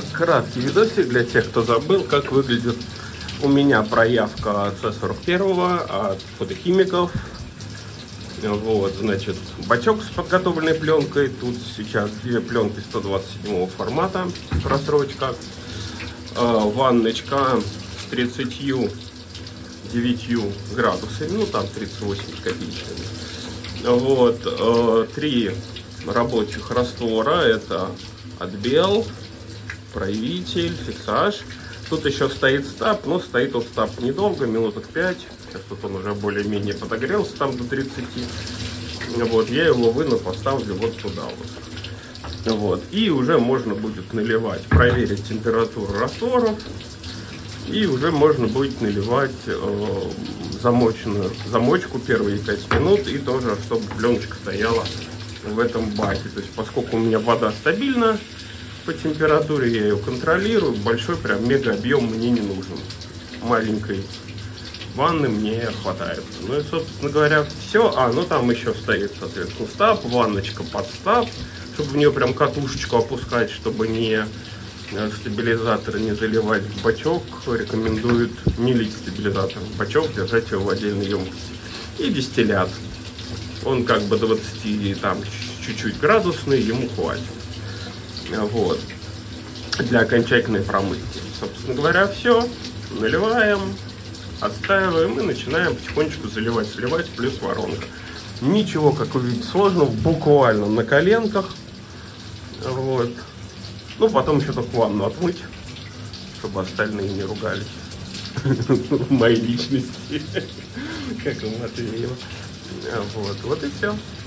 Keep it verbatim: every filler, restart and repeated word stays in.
краткий видосик для тех, кто забыл, как выглядит у меня проявка С сорок один от Фотохимиков. Вот, значит, бачок с подготовленной пленкой. Тут сейчас две пленки сто двадцать седьмого формата, просрочка. Ванночка с тридцатью девятью градусами, ну там тридцать восемь с копеечками. Вот, три рабочих раствора, это отбел, проявитель, фиксаж. Тут еще стоит стап, но стоит он стап недолго, минуток пять. Сейчас тут он уже более-менее подогрелся, там до тридцати. Вот, я его выну, поставлю вот туда вот. Вот, и уже можно будет наливать, проверить температуру растворов. И уже можно будет наливать э, замоченную замочку первые пять минут. И тоже, чтобы пленочка стояла в этом баке. То есть, поскольку у меня вода стабильна по температуре, я ее контролирую. Большой прям мега объем мне не нужен. Маленькой ванны мне хватает. Ну и, собственно говоря, все. А, ну там еще стоит, соответственно, стап, ванночка под стап, чтобы в нее прям катушечку опускать, чтобы не стабилизатор не заливать в бачок. Рекомендуют не лить стабилизатор в бачок, держать его в отдельной емкости. И дистиллят. Он как бы двадцати там чуть-чуть градусный, ему хватит. Вот. Для окончательной промывки. Собственно говоря, все. Наливаем, отстаиваем и начинаем потихонечку заливать, сливать, плюс воронка. Ничего, как вы видите, сложного, буквально на коленках. Вот. Ну, потом еще только ванну отмыть, чтобы остальные не ругались. Моей личности. Как у Матвеева. Вот, вот и все.